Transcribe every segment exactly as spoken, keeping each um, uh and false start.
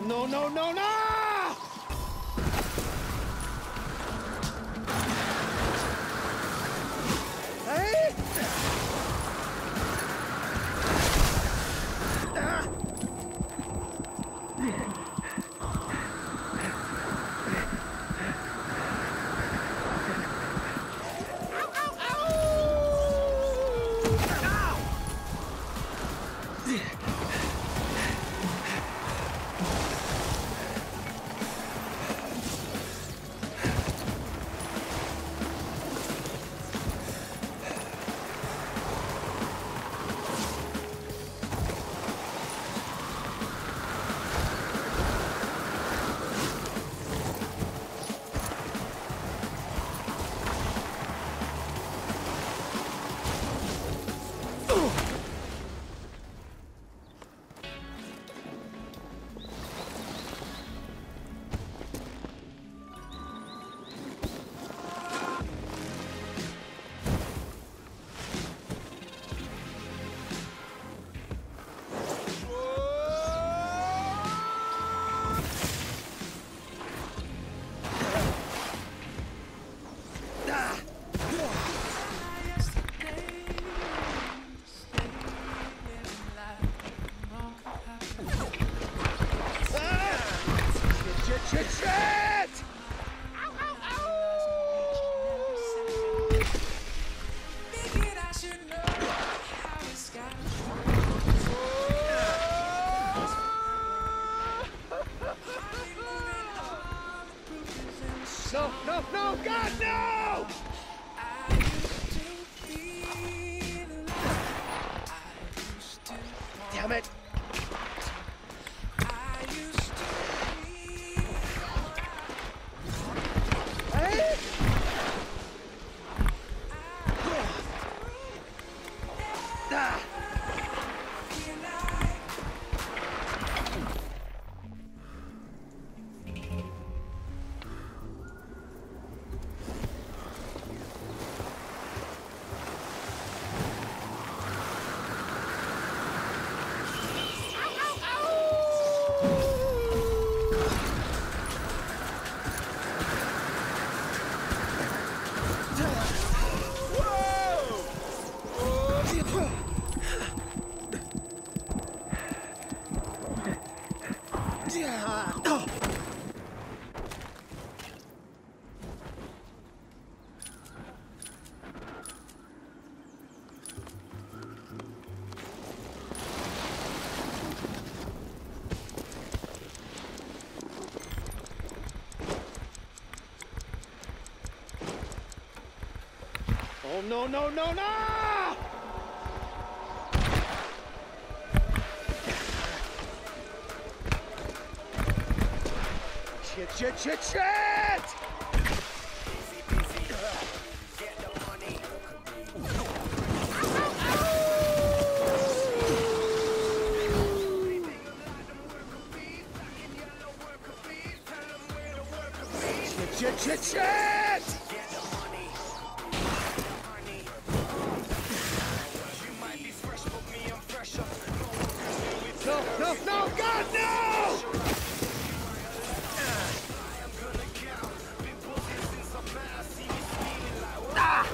no, no, no, no! Hey! Ah! Shit, shit! Ow, ow, ow! Figured I should know how it's got No, no, no, God, no! I used to feel alive. I used to Damn it! Oh, no, no, no, no! Shit, shit, shit, shit! Easy peasy. Get the money. Shit, shit, shit, shit! No, no, no, God, no! Ah!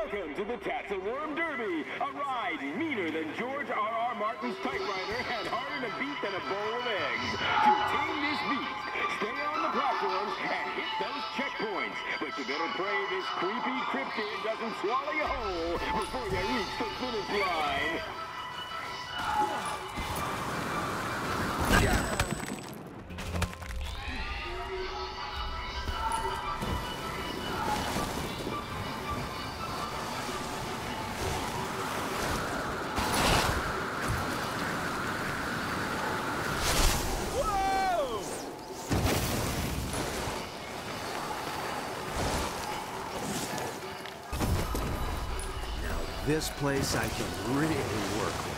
Welcome to the Tatzelworm Derby, a ride meaner than George R R. Martin's typewriter and harder to beat than a bowl of eggs. To tame this beast, stay on the platforms and hit those checkpoints. But you better pray this creepy cryptid doesn't swallow you whole before you reach the finish line. This place I can really work with.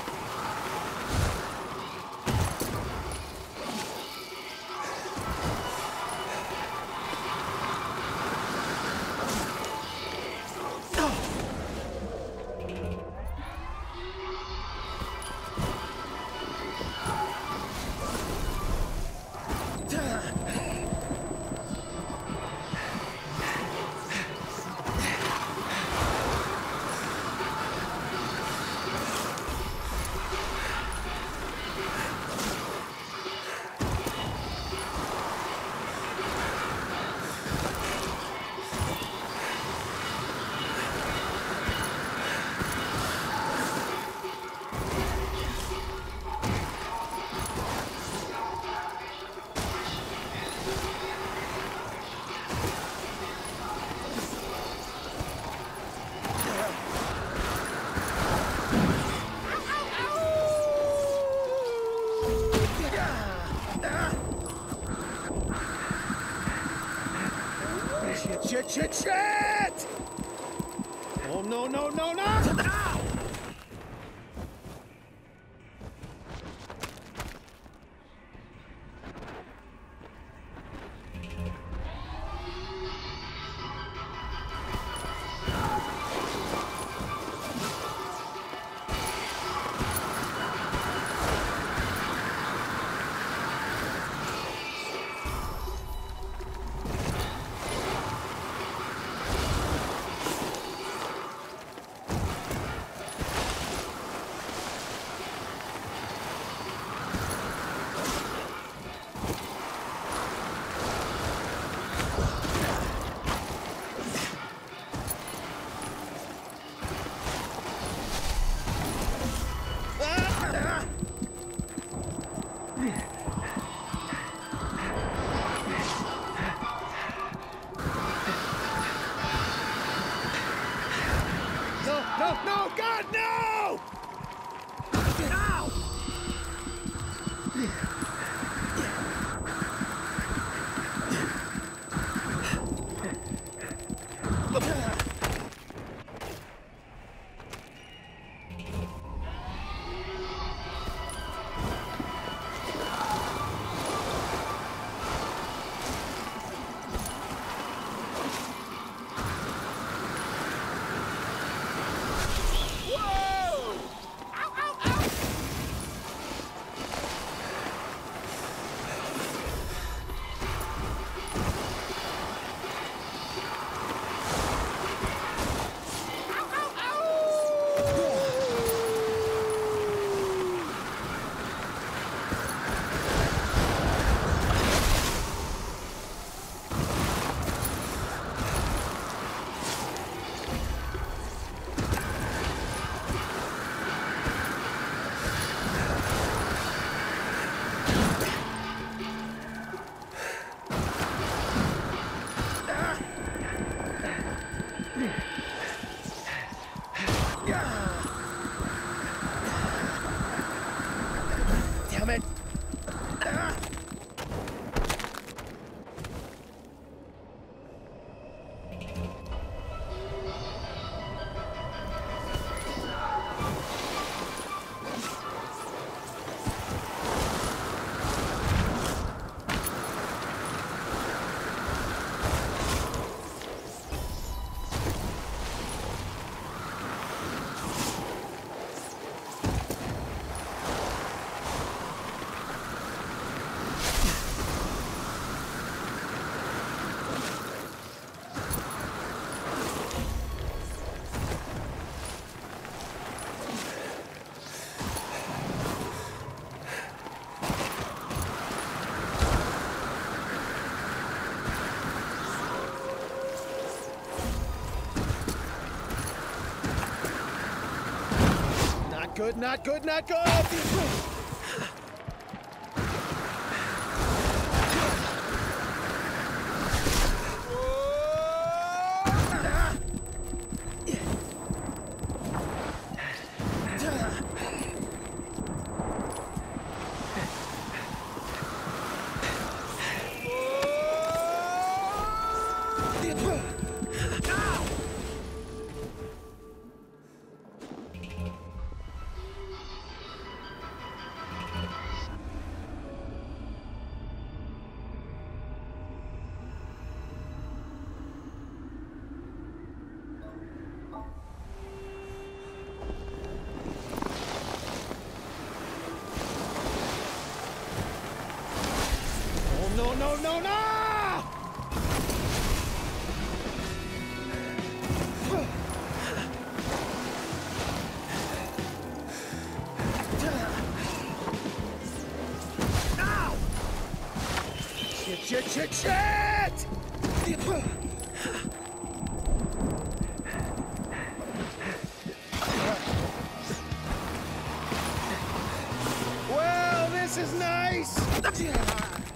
Shit, shit, shit! Oh, no, no, no, no! Ow! good, not good, not good! No, no, no, no! Ow! Shit, shit, shit, shit! Well, this is nice!